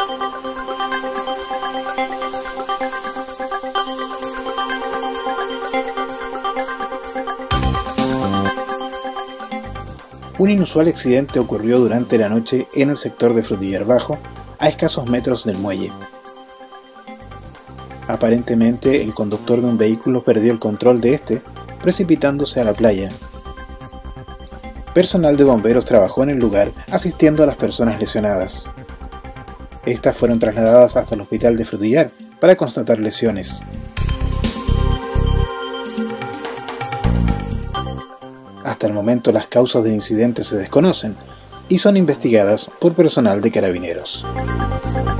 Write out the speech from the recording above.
Un inusual accidente ocurrió durante la noche en el sector de Frutillar Bajo, a escasos metros del muelle. Aparentemente, el conductor de un vehículo perdió el control de este, precipitándose a la playa. Personal de bomberos trabajó en el lugar asistiendo a las personas lesionadas. Estas fueron trasladadas hasta el hospital de Frutillar para constatar lesiones. Hasta el momento las causas del incidente se desconocen y son investigadas por personal de Carabineros.